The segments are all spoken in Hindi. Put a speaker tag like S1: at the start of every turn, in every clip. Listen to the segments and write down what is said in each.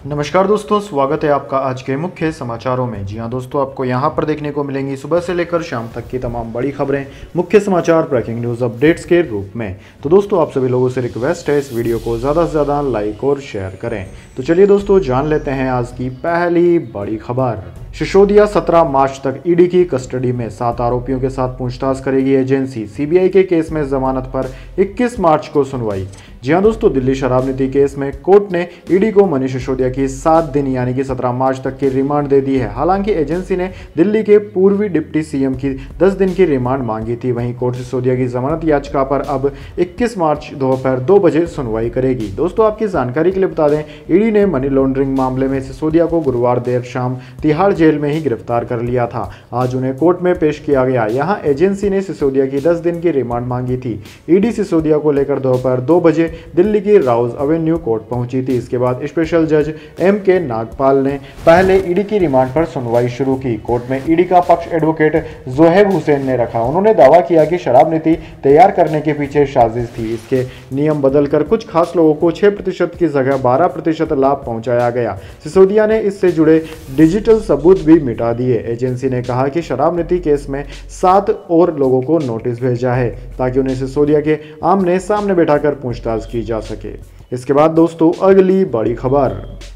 S1: नमस्कार दोस्तों, स्वागत है आपका आज के मुख्य समाचारों में। जी हां दोस्तों, आपको यहां पर देखने को मिलेंगी सुबह से लेकर शाम तक की तमाम बड़ी खबरें, मुख्य समाचार, ब्रेकिंग न्यूज़ अपडेट्स के रूप में। तो दोस्तों, आप सभी लोगों से रिक्वेस्ट है, इस वीडियो को ज़्यादा से ज़्यादा लाइक और शेयर करें। तो चलिए दोस्तों, जान लेते हैं आज की पहली बड़ी खबर। सिसोदिया 17 मार्च तक ईडी की कस्टडी में, 7 आरोपियों के साथ पूछताछ करेगी एजेंसी। सीबीआई के केस में जमानत पर 21 मार्च को सुनवाई। जी हां दोस्तों, दिल्ली शराब नीति केस में कोर्ट ने ईडी को मनीष सिसोदिया की 7 दिन यानी कि 17 मार्च तक की रिमांड दे दी है। हालांकि एजेंसी ने दिल्ली के पूर्वी डिप्टी सीएम की 10 दिन की रिमांड मांगी थी। वहीं कोर्ट सिसोदिया की जमानत याचिका पर अब 21 मार्च दोपहर 2 बजे सुनवाई करेगी। दोस्तों, आपकी जानकारी के लिए बता दें, ईडी ने मनी लॉन्ड्रिंग मामले में सिसोदिया को गुरुवार देर शाम तिहाड़ जेल में ही गिरफ्तार कर लिया था। आज उन्हें कोर्ट में पेश किया गया। यहाँ एजेंसी ने सिसोदिया की 10 दिन की रिमांड मांगी थी। ईडी सिसोदिया को लेकर दोपहर 2 बजे दिल्ली की राउज एवेन्यू कोर्ट पहुंची थी। इसके बाद स्पेशल जज एम.के. नागपाल ने पहले ईडी की रिमांड पर सुनवाई शुरू की। कोर्ट में ईडी का पक्ष एडवोकेट जोहेब हुसैन ने रखा। उन्होंने दावा किया कि शराब नीति तैयार करने के पीछे साजिश थी। इसके नियम बदलकर कुछ खास लोगों को 6% की जगह 12% लाभ पहुंचाया गया। सिसोदिया ने इससे जुड़े डिजिटल सबूत भी मिटा दिए। एजेंसी ने कहा कि शराब नीति केस में 7 और लोगों को नोटिस भेजा है ताकि उन्हें सिसोदिया के आमने सामने बैठाकर पूछताछ की जा सके। इसके बाद दोस्तों, अगली बड़ी खबर।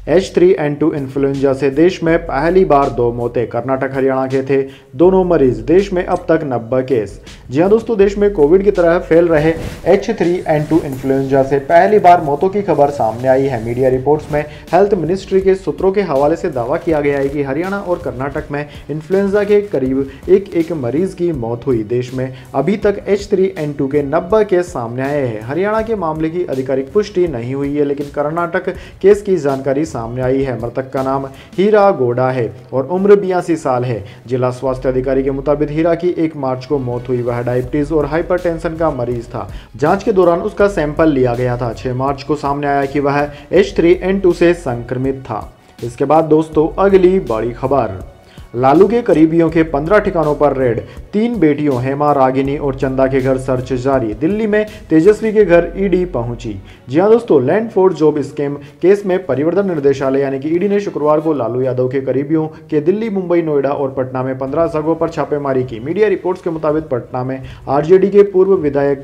S1: H3N2 इन्फ्लुएंजा से देश में पहली बार 2 मौतें। कर्नाटक हरियाणा के थे दोनों मरीज। देश में अब तक 90 केस। जी हां दोस्तों, देश में कोविड की तरह फैल रहे H3N2 इन्फ्लुएंजा से पहली बार मौतों की खबर सामने आई है। मीडिया रिपोर्ट्स में हेल्थ मिनिस्ट्री के सूत्रों के हवाले से दावा किया गया है कि हरियाणा और कर्नाटक में इन्फ्लुएंजा के करीब एक मरीज की मौत हुई। देश में अभी तक H3N2 के 90 केस सामने आए हैं। हरियाणा के मामले की आधिकारिक पुष्टि नहीं हुई है, लेकिन कर्नाटक केस की जानकारी सामने आई है। मृतक का नाम हीरा गौड़ा है और उम्र 82 साल है। जिला स्वास्थ्य अधिकारी के मुताबिक हीरा की 1 मार्च को मौत हुई। वह डायबिटीज और हाइपरटेंशन का मरीज था। जांच के दौरान उसका सैंपल लिया गया था। 6 मार्च को सामने आया कि वह H3N2 से संक्रमित था। इसके बाद दोस्तों, अगली बड़ी खबर। लालू के करीबियों के 15 ठिकानों पर रेड। 3 बेटियों हेमा, रागिनी और चंदा के घर सर्च जारी। दिल्ली में तेजस्वी के घर ईडी पहुंची। जी हां दोस्तों, land for job scam case में परिवर्तन निर्देशालय यानी कि ईडी ने शुक्रवार को लालू यादव के करीबियों के दिल्ली, मुंबई, नोएडा और पटना में 15 जगहों पर छापेमारी की। मीडिया रिपोर्ट्स के मुताबिक पटना में आरजेडी के पूर्व विधायक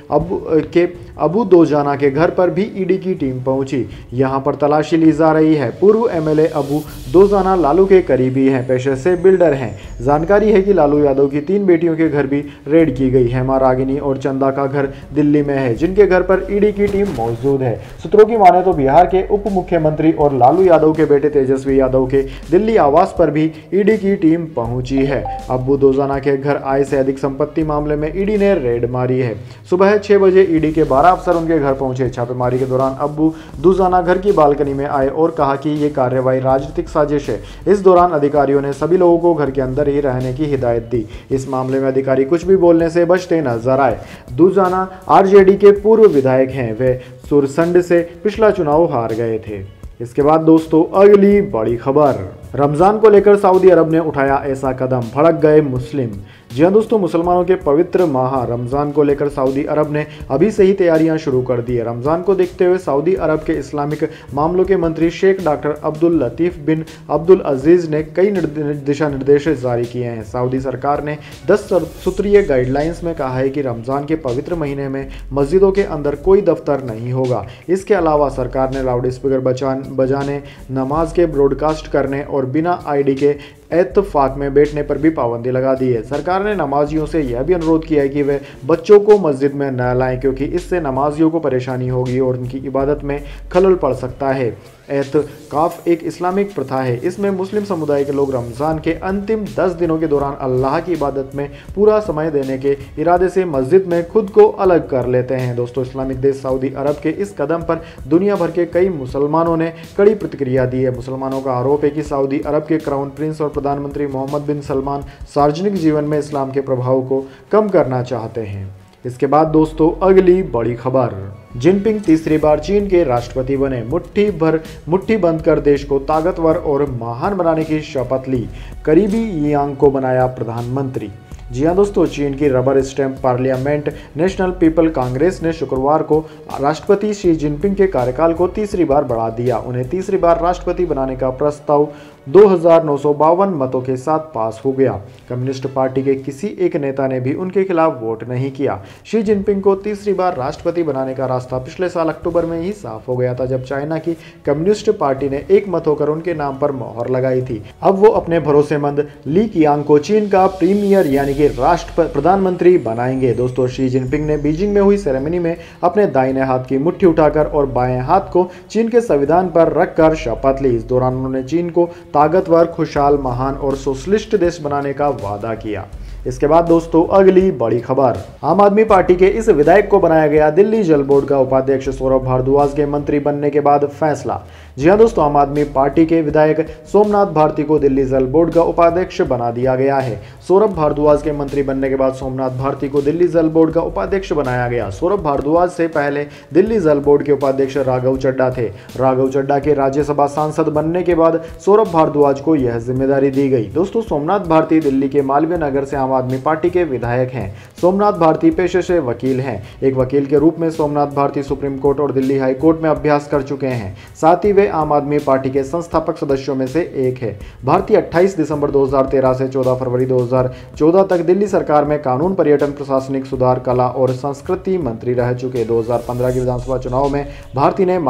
S1: के अबू दोजाना के घर पर भी ईडी की टीम पहुंची। यहां पर तलाशी ली जा रही है। पूर्व एमएलए अबू दोजाना लालू के करीबी हैं, पेशे से बिल्डर हैं। जानकारी है कि लालू यादव की 3 बेटियों के घर भी रेड की गई। हेमा, रागिनी और चंदा का घर दिल्ली में है, जिनके घर पर ईडी की टीम मौजूद है। सूत्रों की माने तो बिहार के उप मुख्यमंत्री और लालू यादव के बेटे तेजस्वी यादव के दिल्ली आवास पर भी ईडी की टीम पहुंची है। अबू दोजाना के घर आय से अधिक संपत्ति मामले में ईडी ने रेड मारी है। सुबह 6 बजे ईडी के 12 अफसर उनके घर पहुंचे। छापेमारी के दौरान अबू दोजाना घर की बालकनी में आए और कहा कि ये कार्रवाई राजनीतिक साजिश है। इस दौरान अधिकारियों ने सभी लोगों को घर के अंदर ही रहने की हिदायत दी। इस मामले में अधिकारी कुछ भी बोलने से बचते नजर आए। दोजाना आरजेडी के पूर्व विधायक हैं। वे सुरसंड से पिछला चुनाव हार गए थे। इसके बाद दोस्तों, अगली बड़ी खबर। रमजान को लेकर सऊदी अरब ने उठाया ऐसा कदम, भड़क गए मुस्लिम। जी हां दोस्तों, मुसलमानों के पवित्र माह रमजान को लेकर सऊदी अरब ने अभी से ही तैयारियां शुरू कर दी है। रमजान को देखते हुए सऊदी अरब के इस्लामिक मामलों के मंत्री Sheikh doctor Abdul Latif bin Abdul Aziz ने कई दिशा निर्देश जारी किए हैं। सऊदी सरकार ने 10 सूत्रीय गाइडलाइंस में कहा है कि रमजान के पवित्र महीने में मस्जिदों के अंदर कोई दफ्तर नहीं होगा। इसके अलावा सरकार ने लाउड स्पीकर बजाने, नमाज के ब्रॉडकास्ट करने और बिना आईडी के इत्तफाक में बैठने पर भी पाबंदी लगा दी है। सरकार ने नमाजियों से यह भी अनुरोध किया है कि वे बच्चों को मस्जिद में न लाएं, क्योंकि इससे नमाजियों को परेशानी होगी और उनकी इबादत में खलल पड़ सकता है। एतकाफ एक इस्लामिक प्रथा है। इसमें मुस्लिम समुदाय के लोग रमज़ान के अंतिम 10 दिनों के दौरान अल्लाह की इबादत में पूरा समय देने के इरादे से मस्जिद में खुद को अलग कर लेते हैं। दोस्तों, इस्लामिक देश सऊदी अरब के इस कदम पर दुनिया भर के कई मुसलमानों ने कड़ी प्रतिक्रिया दी है। मुसलमानों का आरोप है कि सऊदी अरब के क्राउन प्रिंस और प्रधानमंत्री मोहम्मद बिन सलमान सार्वजनिक जीवन में इस्लाम के प्रभाव को कम करना चाहते हैं। इसके बाद दोस्तों, अगली बड़ी खबर। जिनपिंग तीसरी बार चीन के राष्ट्रपति बने। मुट्ठी बंद कर देश को ताकतवर और महान बनाने की शपथ ली। करीबी यांग को बनाया प्रधानमंत्री। जी हाँ दोस्तों, चीन की rubber stamp parliament national people congress ने शुक्रवार को राष्ट्रपति शी जिनपिंग के कार्यकाल को तीसरी बार बढ़ा दिया। उन्हें तीसरी बार राष्ट्रपति बनाने का प्रस्ताव 2952 मतों के साथ पास हो गया। कम्युनिस्ट पार्टी के किसी एक नेता ने भी उनके खिलाफ वोट नहीं किया। शी जिनपिंग को तीसरी बार राष्ट्रपति बनाने का रास्ता पिछले साल अक्टूबर में ही साफ हो गया था, जब चाइना की कम्युनिस्ट पार्टी ने एक मत होकर उनके नाम पर मोहर लगाई थी। अब वो अपने भरोसेमंद ली कियांग को चीन का प्रीमियर यानी कि राष्ट्र प्रधानमंत्री बनाएंगे। दोस्तों, शी जिनपिंग ने बीजिंग में हुई सेरेमनी में अपने दाहिने हाथ की मुट्ठी उठाकर और बाएं हाथ को चीन के संविधान पर रखकर शपथ ली। इस दौरान उन्होंने चीन को ताकतवर, खुशहाल, महान और सोशलिस्ट देश बनाने का वादा किया। इसके बाद दोस्तों, अगली बड़ी खबर, आम आदमी पार्टी के इस विधायक को बनाया गया दिल्ली जल बोर्ड का उपाध्यक्ष। सौरभ भारद्वाज के मंत्री बनने के बाद फैसला। जी हां दोस्तों, आम आदमी पार्टी के विधायक सोमनाथ भारती को दिल्ली जल बोर्ड का उपाध्यक्ष बना दिया गया है। सौरभ भारद्वाज के मंत्री बनने के बाद सोमनाथ भारती को दिल्ली जल बोर्ड का उपाध्यक्ष बनाया गया। सौरभ भारद्वाज से पहले दिल्ली जल बोर्ड के उपाध्यक्ष राघव चड्ढा थे। राघव चड्ढा के राज्यसभा सांसद बनने के बाद सौरभ भारद्वाज को यह जिम्मेदारी दी गई। दोस्तों, सोमनाथ भारती दिल्ली के मालवीय नगर से आम आदमी पार्टी के विधायक हैं। सोमनाथ भारती पेशे से वकील हैं। एक वकील के रूप में सोमनाथ भारती सुप्रीम कोर्ट और दिल्ली हाई कोर्ट में अभ्यास कर चुके हैं। साथ ही वे आम आदमी पार्टी के संस्थापक सदस्यों में से एक है। भारती 28 दिसंबर 2013 से 14 फरवरी 2014 तक दिल्ली सरकार में कानून, पर्यटन, प्रशासनिक सुधार, कला और संस्कृति मंत्री रह चुके। 2015 के विधानसभा चुनाव में भारती ने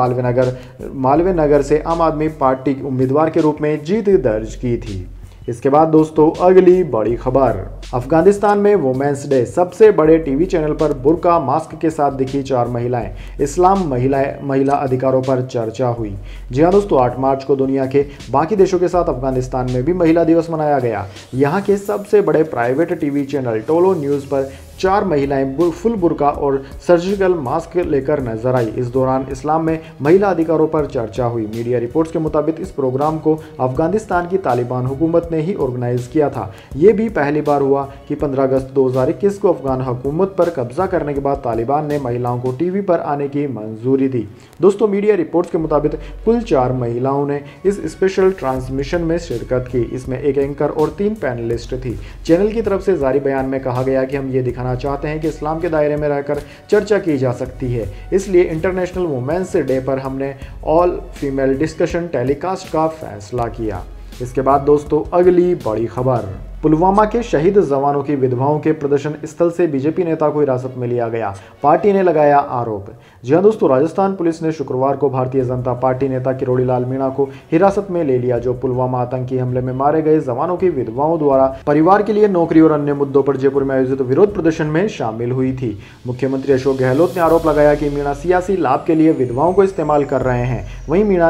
S1: मालवीय नगर से आम आदमी पार्टी उम्मीदवार के रूप में जीत दर्ज की थी। इसके बाद दोस्तों, अगली बड़ी खबर, अफगानिस्तान में वुमेन्स डे। सबसे बड़े टीवी चैनल पर बुर्का मास्क के साथ दिखी 4 महिलाएं। इस्लाम महिला अधिकारों पर चर्चा हुई। जी हाँ दोस्तों, 8 मार्च को दुनिया के बाकी देशों के साथ अफगानिस्तान में भी महिला दिवस मनाया गया। यहाँ के सबसे बड़े private TV channel Tolo news पर 4 महिलाएं फुल बुर्का और सर्जिकल मास्क लेकर नजर आई। इस दौरान इस्लाम में महिला अधिकारों पर चर्चा हुई। मीडिया रिपोर्ट्स के मुताबिक इस प्रोग्राम को अफगानिस्तान की तालिबान हुकूमत ने ही ऑर्गेनाइज किया था। ये भी पहली बार हुआ कि 15 अगस्त 2021 को अफगान हुकूमत पर कब्जा करने के बाद तालिबान ने महिलाओं को टीवी पर आने की मंजूरी दी। दोस्तों, मीडिया रिपोर्ट्स के मुताबिक कुल 4 महिलाओं ने इस स्पेशल ट्रांसमिशन में शिरकत की। इसमें एक एंकर और 3 पैनलिस्ट थी। चैनल की तरफ से जारी बयान में कहा गया कि हम ये दिखाना चाहते हैं कि इस्लाम के दायरे में रहकर चर्चा की जा सकती है, इसलिए इंटरनेशनल वुमेन्स डे पर हमने ऑल फीमेल डिस्कशन टेलीकास्ट का फैसला किया। इसके बाद दोस्तों, अगली बड़ी खबर, पुलवामा के शहीद जवानों की विधवाओं के प्रदर्शन स्थल से बीजेपी नेता को हिरासत में लिया गया। पार्टी ने लगाया आरोप। जी हां दोस्तों, राजस्थान पुलिस ने शुक्रवार को भारतीय जनता पार्टी नेता किरोड़ी लाल मीणा को हिरासत में ले लिया, जो पुलवामा आतंकी हमले में मारे गए जवानों की विधवाओं द्वारा परिवार के लिए नौकरी और अन्य मुद्दों पर जयपुर में आयोजित विरोध प्रदर्शन में शामिल हुई थी। मुख्यमंत्री अशोक गहलोत ने आरोप लगाया कि मीणा सियासी लाभ के लिए विधवाओं को इस्तेमाल कर रहे हैं। वहीं मीणा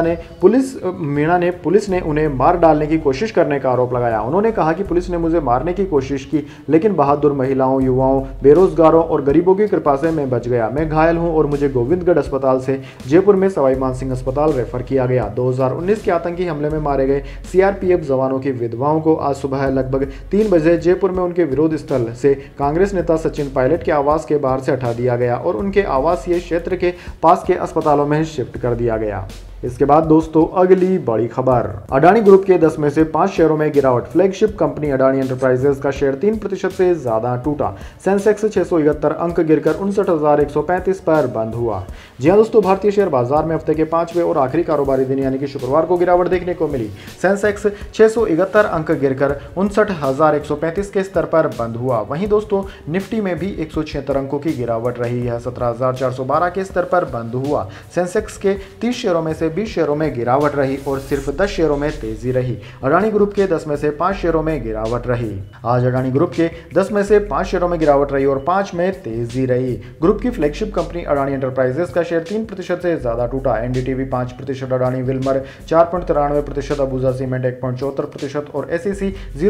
S1: ने पुलिस ने उन्हें मार डालने की कोशिश करने का आरोप लगाया। उन्होंने कहा कि पुलिस ने मुझे मारने की कोशिश की, लेकिन बहादुर महिलाओं, युवाओं, बेरोजगारों और गरीबों की कृपा से मैं बच गया। मैं घायल हूं और मुझे गोविंदगढ़ अस्पताल से जयपुर में सवाई मानसिंह अस्पताल रेफर किया गया। 2019 के आतंकी हमले में मारे गए सीआरपीएफ जवानों की विधवाओं को आज सुबह लगभग 3 बजे जयपुर में उनके विरोध स्थल से कांग्रेस नेता सचिन पायलट के आवास के बाहर से हटा दिया गया और उनके आवासीय क्षेत्र के पास के अस्पतालों में शिफ्ट कर दिया गया। इसके बाद दोस्तों, अगली बड़ी खबर, अडानी ग्रुप के 10 में से 5 शेयरों में गिरावट। फ्लैगशिप कंपनी अडानी एंटरप्राइजेज का शेयर 3% से ज्यादा टूटा। सेंसेक्स 671 अंक गिरकर 59,135 पर बंद हुआ। जी हां दोस्तों, भारतीय शेयर बाजार में हफ्ते के 5वें और आखिरी कारोबारी दिन यानी कि शुक्रवार को गिरावट देखने को मिली। सेंसेक्स 671 अंक गिरकर 59,135 के स्तर पर बंद हुआ। वहीं दोस्तों, निफ्टी में भी 176 अंकों की गिरावट रही है, 17,412 के स्तर पर बंद हुआ। सेंसेक्स के 30 शेयरों में से 20 शेयरों में गिरावट रही और सिर्फ 10 शेयरों में तेजी रही। अडानी ग्रुप के 10 में से 5 शेयरों में गिरावट रही। आज अडानी ग्रुप के 10 में से 5 शेयरों में गिरावट रही और 5 में तेजी रही। ग्रुप की फ्लैगशिप कंपनी अडानी एंटरप्राइजेस का शेयर 3% से ज्यादा टूटा। NDTV 5%, Adani Wilmar 4.93%, Ambuja cement 1.74% और एसईसी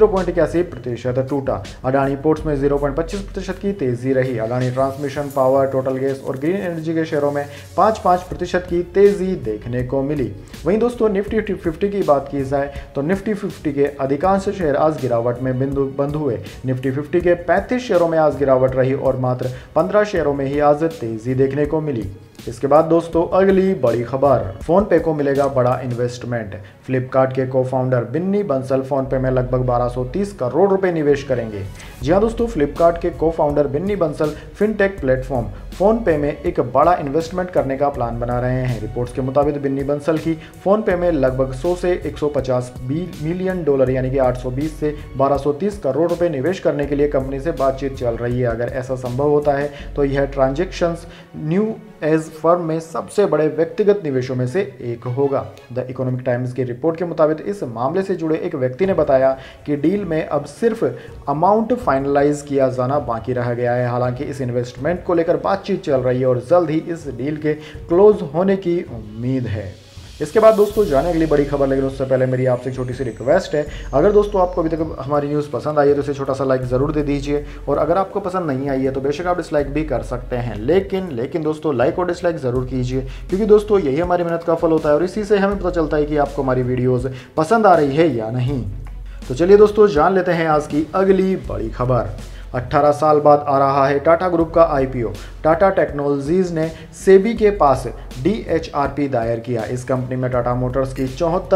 S1: 0.81% टूटा। अडानी पोर्ट्स में 0.25% की तेजी रही। Adani transmission, power, total gas और ग्रीन एनर्जी के शेयरों में 5% की तेजी देखने को मिली। वहीं दोस्तों, निफ्टी 50 की बात की जाए तो निफ्टी 50 के अधिकांश शेयर आज गिरावट में बंद हुए। निफ्टी 50 के 35 शेयरों में आज गिरावट रही और मात्र 15 शेयरों में ही आज तेजी देखने को मिली। इसके बाद दोस्तों, अगली बड़ी खबर, फोन पे को मिलेगा बड़ा इन्वेस्टमेंट। फ्लिपकार्ट के co founder Binny Bansal phone पे में लगभग 1230 करोड़ रुपए निवेश करेंगे। जी हाँ दोस्तों, फ्लिपकार्ट के co founder Binny Bansal fintech platform PhonePe में एक बड़ा इन्वेस्टमेंट करने का प्लान बना रहे हैं। रिपोर्ट्स के मुताबिक बिन्नी बंसल की फोनपे में लगभग 100 से 150 मिलियन डॉलर यानी कि 820 से 1230 करोड़ रुपए निवेश करने के लिए कंपनी से बातचीत चल रही है। अगर ऐसा संभव होता है तो यह ट्रांजैक्शंस न्यू एज फर्म में सबसे बड़े व्यक्तिगत निवेशों में से एक होगा। द इकोनॉमिक टाइम्स की रिपोर्ट के मुताबिक इस मामले से जुड़े एक व्यक्ति ने बताया कि डील में अब सिर्फ अमाउंट फाइनलाइज किया जाना बाकी रह गया है। हालांकि इस इन्वेस्टमेंट को लेकर बातचीत चल रही है और जल्द ही इस डील के क्लोज होने की उम्मीद है। इसके बाद दोस्तों जाने अगली बड़ी खबर, लेकिन उससे पहले मेरी आपसे एक छोटी सी रिक्वेस्ट है, अगर दोस्तों आपको अभी तक हमारी न्यूज़ पसंद आई है तो इसे छोटा सा लाइक ज़रूर दे दीजिए, और अगर आपको पसंद नहीं आई है तो बेशक आप डिसलाइक भी कर सकते हैं, लेकिन दोस्तों लाइक और डिसलाइक ज़रूर कीजिए, क्योंकि दोस्तों यही हमारी मेहनत का फल होता है और इसी से हमें पता चलता है कि आपको हमारी वीडियोज़ पसंद आ रही है या नहीं। तो चलिए दोस्तों जान लेते हैं आज की अगली बड़ी खबर। 18 साल बाद आ रहा है टाटा ग्रुप का आईपीओ। टाटा टेक्नोलॉजीज ने सेबी के पास डीएचआरपी दायर किया। इस कंपनी में टाटा मोटर्स की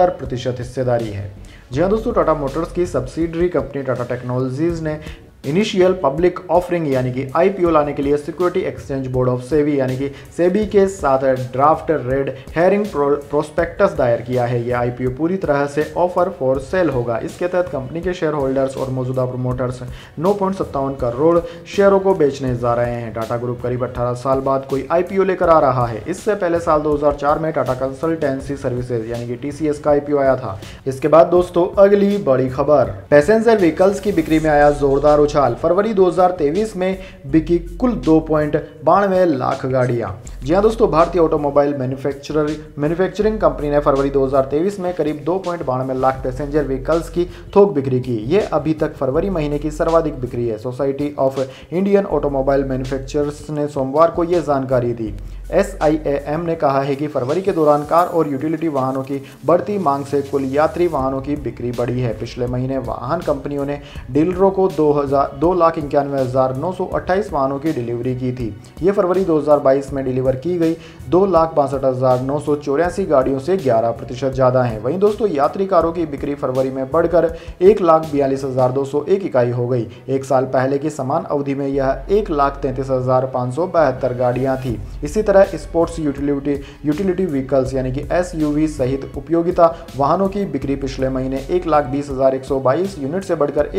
S1: 74% हिस्सेदारी है। जी हाँ दोस्तों, टाटा मोटर्स की सब्सिडरी कंपनी टाटा टेक्नोलॉजीज ने इनिशियल पब्लिक ऑफरिंग यानी कि आईपीओ लाने के लिए security exchange board of SEBI यानी कि सेबी के साथ ड्राफ्ट रेड हेरिंग प्रोस्पेक्टस दायर किया है। यह आईपीओ पूरी तरह से ऑफर फॉर सेल होगा। इसके तहत कंपनी के शेयर होल्डर्स और मौजूदा प्रमोटर्स 9.57 करोड़ शेयरों को बेचने जा रहे हैं। टाटा ग्रुप करीब 18 साल बाद कोई आईपीओ लेकर आ रहा है। इससे पहले साल 2004 में टाटा कंसल्टेंसी सर्विसेज यानी कि टीसीएस का आईपीओ आया था। इसके बाद दोस्तों अगली बड़ी खबर, पैसेंजर व्हीकल्स की बिक्री में आया जोरदार उछाल। फरवरी 2023 में बिकी कुल 2.92 लाख गाड़ियां। जी हां दोस्तों, भारतीय ऑटोमोबाइल मैन्युफैक्चरिंग कंपनी ने फरवरी 2023 में करीब 2.92 लाख पैसेंजर व्हीकल्स की थोक बिक्री की। यह अभी तक फरवरी महीने की सर्वाधिक बिक्री है। Society of Indian automobile manufacturers ने सोमवार को यह जानकारी दी। SIAM ने कहा है कि फरवरी के दौरान कार और यूटिलिटी वाहनों की बढ़ती मांग से कुल यात्री वाहनों की बिक्री बढ़ी है। पिछले महीने वाहन कंपनियों ने डीलरों को 2,91,928 वाहनों की डिलीवरी की थी। ये फरवरी 2022 में डिलीवर की गई 2,62,984 गाड़ियों से 11% ज़्यादा है। वहीं दोस्तों यात्री कारों की बिक्री फरवरी में बढ़कर 1,42,201 इकाई हो गई। एक साल पहले की समान अवधि में यह 1,33,572 गाड़ियाँ थी। इसी तरह स्पोर्ट्स यूटिलिटी व्हीकल्स यानी कि SUV सहित उपयोगिता वाहनों की बिक्री पिछले महीने 1,20,122 यूनिट से बढ़कर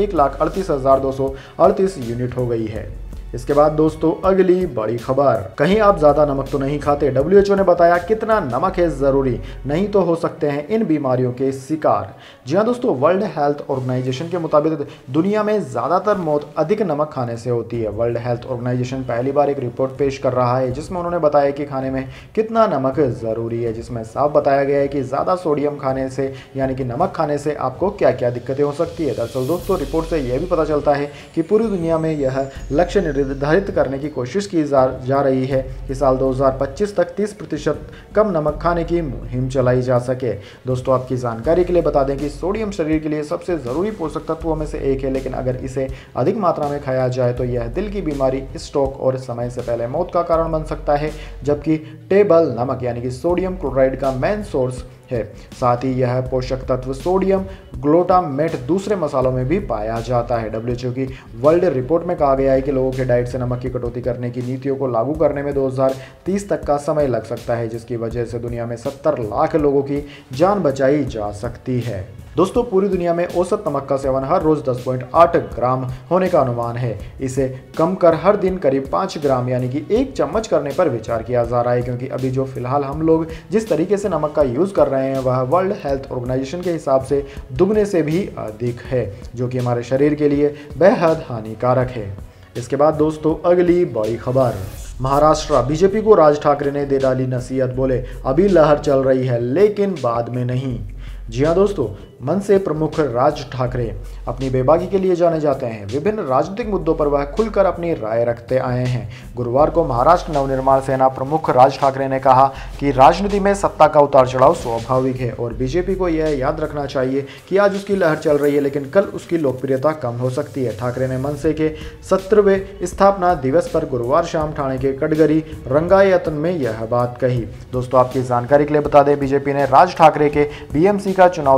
S1: 1,38,238 यूनिट हो गई है। इसके बाद दोस्तों अगली बड़ी खबर, कहीं आप ज्यादा नमक तो नहीं खाते। WHO ने बताया कितना नमक है जरूरी, नहीं तो हो सकते हैं इन बीमारियों के शिकार। जी हाँ दोस्तों, वर्ल्ड हेल्थ ऑर्गेनाइजेशन के मुताबिक दुनिया में ज्यादातर मौत अधिक नमक खाने से होती है। वर्ल्ड हेल्थ ऑर्गेनाइजेशन पहली बार एक रिपोर्ट पेश कर रहा है जिसमें उन्होंने बताया कि खाने में कितना नमक जरूरी है, जिसमें साफ बताया गया है कि ज्यादा सोडियम खाने से यानी कि नमक खाने से आपको क्या क्या दिक्कतें हो सकती है। दरअसल दोस्तों रिपोर्ट से यह भी पता चलता है कि पूरी दुनिया में यह लक्ष्य निर्धारित करने की कोशिश की जा रही है कि साल 2025 तक 30% कम नमक खाने की मुहिम चलाई जा सके। दोस्तों आपकी जानकारी के लिए बता दें कि सोडियम शरीर के लिए सबसे ज़रूरी पोषक तत्वों में से एक है, लेकिन अगर इसे अधिक मात्रा में खाया जाए तो यह दिल की बीमारी, स्ट्रोक और समय से पहले मौत का कारण बन सकता है। जबकि टेबल नमक यानी कि सोडियम क्लोराइड का मेन सोर्स है। साथ ही यह पोषक तत्व सोडियम ग्लूटामेट दूसरे मसालों में भी पाया जाता है। WHO की वर्ल्ड रिपोर्ट में कहा गया है कि लोगों के डाइट से नमक की कटौती करने की नीतियों को लागू करने में 2030 तक का समय लग सकता है, जिसकी वजह से दुनिया में 70 लाख लोगों की जान बचाई जा सकती है। दोस्तों पूरी दुनिया में औसत नमक का सेवन हर रोज 10.8 ग्राम होने का अनुमान है। इसे कम कर हर दिन करीब 5 ग्राम यानी कि 1 चम्मच करने पर विचार किया जा रहा है, क्योंकि अभी जो फिलहाल हम लोग जिस तरीके से नमक का यूज़ कर रहे हैं वह वर्ल्ड हेल्थ ऑर्गेनाइजेशन के हिसाब से दुगने से भी अधिक है, जो कि हमारे शरीर के लिए बेहद हानिकारक है। इसके बाद दोस्तों अगली बड़ी खबर, महाराष्ट्र बीजेपी को राज ठाकरे ने दे डाली नसीहत, बोले अभी लहर चल रही है लेकिन बाद में नहीं। जी हाँ दोस्तों, मनसे प्रमुख राज ठाकरे अपनी बेबाकी के लिए जाने जाते हैं। विभिन्न राजनीतिक मुद्दों पर वह खुलकर अपनी राय रखते आए हैं। गुरुवार को महाराष्ट्र नवनिर्माण सेना प्रमुख राज ठाकरे ने कहा कि राजनीति में सत्ता का उतार चढ़ाव स्वाभाविक है और बीजेपी को यह याद रखना चाहिए कि आज उसकी लहर चल रही है लेकिन कल उसकी लोकप्रियता कम हो सकती है। ठाकरे ने मनसे के 17वें स्थापना दिवस पर गुरुवार शाम ठाणे के कटगरी रंगायतन में यह बात कही। दोस्तों आपकी जानकारी के लिए बता दें, बीजेपी ने राज ठाकरे के BMC का चुनाव जीतने के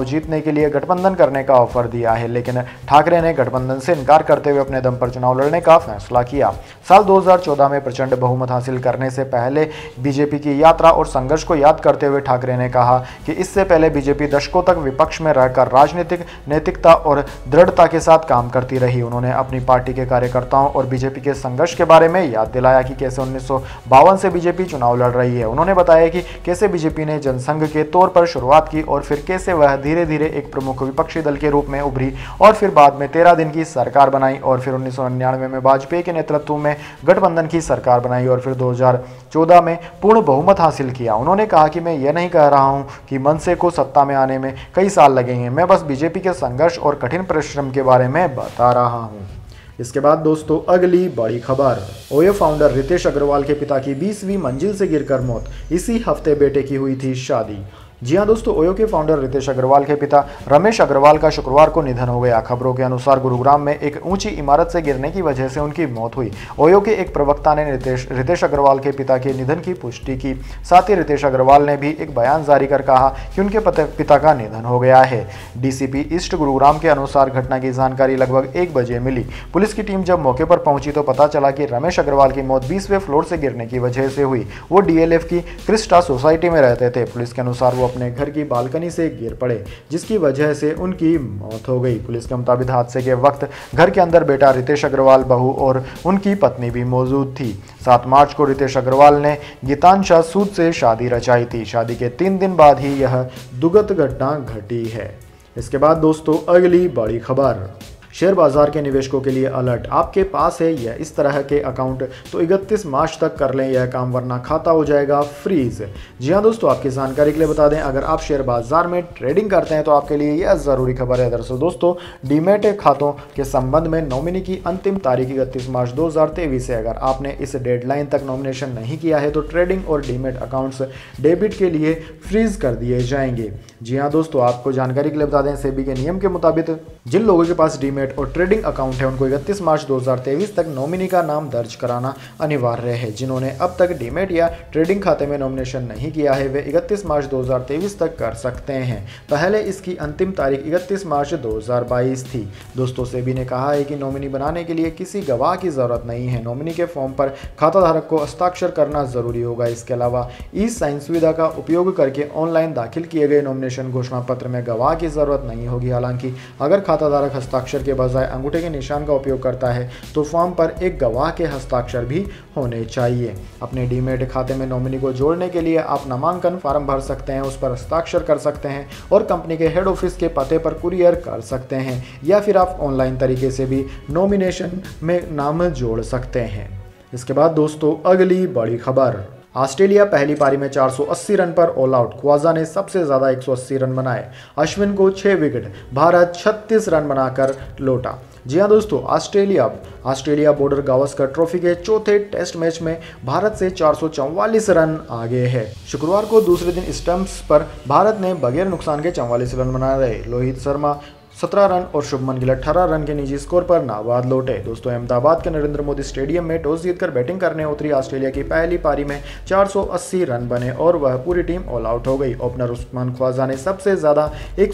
S1: के लिए गठबंधन करने का ऑफर दिया है, लेकिन ठाकरे ने गठबंधन से इनकार करते हुए अपने दम पर चुनाव लड़ने का फैसला किया। साल 2014 में प्रचंड बहुमत हासिल करने से पहले बीजेपी की यात्रा और संघर्ष को याद करते हुए ठाकरे ने कहा कि इससे पहले बीजेपी दशकों तक विपक्ष में रहकर राजनीतिक नैतिकता और दृढ़ता के साथ काम करती रही। उन्होंने अपनी पार्टी के कार्यकर्ताओं और बीजेपी के संघर्ष के बारे में याद दिलाया कि कैसे 1952 से बीजेपी चुनाव लड़ रही है। उन्होंने बताया कि कैसे बीजेपी ने जनसंघ के तौर पर शुरुआत की और फिर कैसे वह धीरे धीरे एक प्रमुख विपक्षी दल के रूप में उभरी और फिर बाद में 13 दिन की सरकार बनाई और फिर 1999 में वाजपेयी के नेतृत्व में गठबंधन की सरकार बनाई और फिर 2014 में पूर्ण बहुमत हासिल किया। उन्होंने कहा कि मैं यह नहीं कह रहा हूं कि मनसे को सत्ता में आने में कई साल लगेंगे, मैं बस बीजेपी के संघर्ष और कठिन परिश्रम के बारे में बता रहा हूं। इसके बाद दोस्तों अगली बड़ी खबर, ओयो फाउंडर रितेश अग्रवाल के पिता की 20वीं मंजिल से गिरकर मौत, इसी हफ्ते बेटे की हुई थी शादी। जी हां दोस्तों, ओयो के फाउंडर रितेश अग्रवाल के पिता रमेश अग्रवाल का शुक्रवार को निधन हो गया। खबरों के अनुसार गुरुग्राम में एक ऊंची इमारत से गिरने की वजह से उनकी मौत हुई। ओयो के एक प्रवक्ता ने रितेश अग्रवाल के पिता के निधन की पुष्टि की। साथ ही रितेश अग्रवाल ने भी एक बयान जारी कर कहा कि उनके पिता का निधन हो गया है। डीसीपी ईस्ट गुरुग्राम के अनुसार घटना की जानकारी लगभग 1 बजे मिली। पुलिस की टीम जब मौके पर पहुंची तो पता चला कि रमेश अग्रवाल की मौत 20वें फ्लोर से गिरने की वजह से हुई। वो डीएलएफ की क्रिस्टा सोसाइटी में रहते थे। पुलिस के अनुसार वो अपने घर की बालकनी से गिर पड़े, जिसकी वजह से उनकी मौत हो गई। पुलिस के मुताबिक हादसे के वक्त घर के अंदर बेटा रितेश अग्रवाल, बहू और उनकी पत्नी भी मौजूद थी। 7 मार्च को रितेश अग्रवाल ने गीतांशा सूद से शादी रचाई थी। शादी के 3 दिन बाद ही यह दुखद घटना घटी है। इसके बाद दोस्तों अगली बड़ी खबर, शेयर बाजार के निवेशकों के लिए अलर्ट। आपके पास है यह इस तरह के अकाउंट तो 31 मार्च तक कर लें यह काम, वरना खाता हो जाएगा फ्रीज। जी हां दोस्तों, आपकी जानकारी के लिए बता दें, अगर आप शेयर बाजार में ट्रेडिंग करते हैं तो आपके लिए यह जरूरी खबर है। दरअसल दोस्तों, डीमैट खातों के संबंध में नॉमिनी की अंतिम तारीख 31 मार्च 2023 है। अगर आपने इस डेडलाइन तक नॉमिनेशन नहीं किया है तो ट्रेडिंग और डीमैट अकाउंट्स डेबिट के लिए फ्रीज कर दिए जाएंगे। जी हाँ दोस्तों, आपको जानकारी के लिए बता दें, सेबी के नियम के मुताबिक जिन लोगों के पास डीमैट और ट्रेडिंग अकाउंट है उनको 31 मार्च 2023 तक नॉमिनी का नाम दर्ज कराना अनिवार्य है। जिन्होंने अब तक डीमैट या ट्रेडिंग खाते में नॉमिनेशन नहीं किया है वे 31 मार्च 2023 तक कर सकते हैं। पहले इसकी अंतिम तारीख 31 मार्च 2022 थी। दोस्तों, सेबी ने कहा है कि नॉमिनी बनाने के लिए किसी गवाह की जरूरत नहीं है। नॉमिनी के फॉर्म पर खाताधारक को हस्ताक्षर करना जरूरी होगा। इसके अलावा ई साइन सुविधा का उपयोग करके ऑनलाइन दाखिल किए गए नॉमिनेशन घोषणा पत्र में गवाह की जरूरत नहीं होगी। हालांकि अगर खाताधारक हस्ताक्षर के बजाय अंगूठे के निशान का उपयोग करता है तो फॉर्म पर एक गवाह के हस्ताक्षर भी होने चाहिए। अपने डीमैट खाते में नॉमिनी को जोड़ने के लिए आप नामांकन फार्म भर सकते हैं, उस पर हस्ताक्षर कर सकते हैं और कंपनी के हेड ऑफिस के पते पर कुरियर कर सकते हैं, या फिर आप ऑनलाइन तरीके से भी नॉमिनेशन में नाम जोड़ सकते हैं। इसके बाद दोस्तों अगली बड़ी खबर, ऑस्ट्रेलिया पहली पारी में 480 रन पर ऑल आउट। ख्वाजा ने सबसे ज्यादा 180 रन बनाए। अश्विन को 6 विकेट। भारत 36 रन बनाकर लौटा। जी हाँ दोस्तों, ऑस्ट्रेलिया बॉर्डर गावस्कर ट्रॉफी के चौथे टेस्ट मैच में भारत से 444 रन आगे है। शुक्रवार को दूसरे दिन स्टंप्स पर भारत ने बगैर नुकसान के 44 रन बनाए। रोहित शर्मा 17 रन और शुभमन गिल 18 रन के निजी स्कोर पर नाबाद लौटे। दोस्तों, अहमदाबाद के नरेंद्र मोदी स्टेडियम में टॉस जीतकर बैटिंग करने उतरी ऑस्ट्रेलिया की पहली पारी में 480 रन बने और वह पूरी टीम ऑल आउट हो गई। ओपनर उस्मान ख्वाजा ने सबसे ज्यादा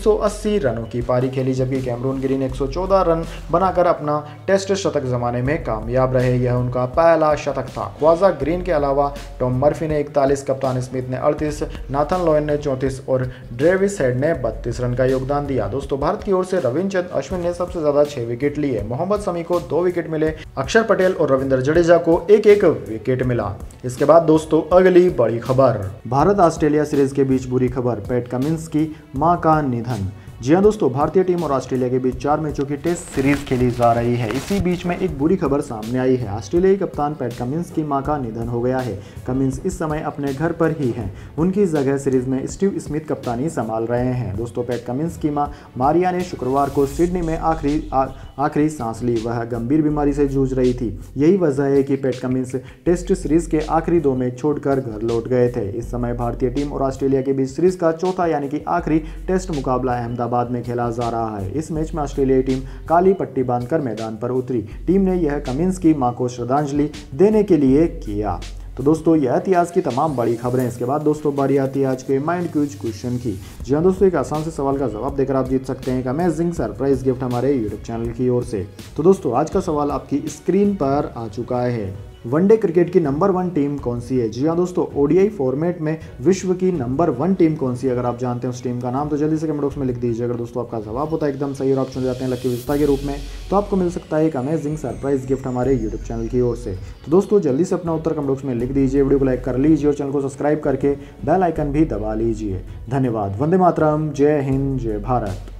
S1: 180 रनों की पारी खेली, जबकि कैमरून ग्रीन 114 रन बनाकर अपना टेस्ट शतक जमाने में कामयाब रहे। यह उनका पहला शतक था। ख्वाजा ग्रीन के अलावा टॉम मर्फी ने 41, कप्तान स्मिथ ने 38, नाथन लोयन ने 34 और ड्रेविस हेड ने 32 रन का योगदान दिया। दोस्तों, भारत की ओर से रविचंद्रन अश्विन ने सबसे ज्यादा 6 विकेट लिए। मोहम्मद शमी को 2 विकेट मिले। अक्षर पटेल और रविंद्र जडेजा को 1-1 विकेट मिला। इसके बाद दोस्तों अगली बड़ी खबर, भारत ऑस्ट्रेलिया सीरीज के बीच बुरी खबर, पैट कमिंस की मां का निधन। जी हाँ दोस्तों, भारतीय टीम और ऑस्ट्रेलिया के बीच 4 मैचों की टेस्ट सीरीज खेली जा रही है। इसी बीच में एक बुरी खबर सामने आई है। ऑस्ट्रेलियाई कप्तान पैट कमिंस की मां का निधन हो गया है। कमिंस इस समय अपने घर पर ही हैं। उनकी जगह सीरीज में स्टीव स्मिथ कप्तानी संभाल रहे हैं। दोस्तों, पैट कमिंस की मां मारिया ने शुक्रवार को सिडनी में आखिरी सांस ली। वह गंभीर बीमारी से जूझ रही थी। यही वजह है कि पैट कमिंस टेस्ट सीरीज के आखिरी 2 मैच छोड़कर घर लौट गए थे। इस समय भारतीय टीम और ऑस्ट्रेलिया के बीच सीरीज का चौथा यानी कि आखिरी टेस्ट मुकाबला अहमदाबाद में खेला जा रहा है। इस मैच में ऑस्ट्रेलियाई टीम काली पट्टी बांधकर मैदान पर उतरी। टीम ने यह कमिंस की मां को श्रद्धांजलि देने के लिए किया। तो दोस्तों यह इतिहास की तमाम बड़ी खबरें। इसके बाद दोस्तों बारी आती है आज के माइंड क्यूज क्वेश्चन की। जी हाँ दोस्तों, एक आसान से सवाल का जवाब देकर आप जीत सकते हैं एक अमेजिंग सरप्राइज गिफ्ट हमारे यूट्यूब चैनल की ओर से। तो दोस्तों आज का सवाल आपकी स्क्रीन पर आ चुका है। वनडे क्रिकेट की नंबर 1 टीम कौन सी है? जी हाँ दोस्तों, ओडीआई फॉर्मेट में विश्व की नंबर 1 टीम कौन सी है? अगर आप जानते हैं उस टीम का नाम तो जल्दी से कमेंट बॉक्स में लिख दीजिए। अगर दोस्तों आपका जवाब होता है एकदम सही और आप चुन जाते हैं लकी विजेता के रूप में, तो आपको मिल सकता है एक अमेजिंग सरप्राइज गिफ्ट हमारे यूट्यूब चैनल की ओर से। तो दोस्तों जल्दी से अपना उत्तर कमेंट बॉक्स में लिख दीजिए, वीडियो को लाइक कर लीजिए और चैनल को सब्सक्राइब करके बेल आइकन भी दबा लीजिए। धन्यवाद। वंदे मातरम। जय हिंद, जय भारत।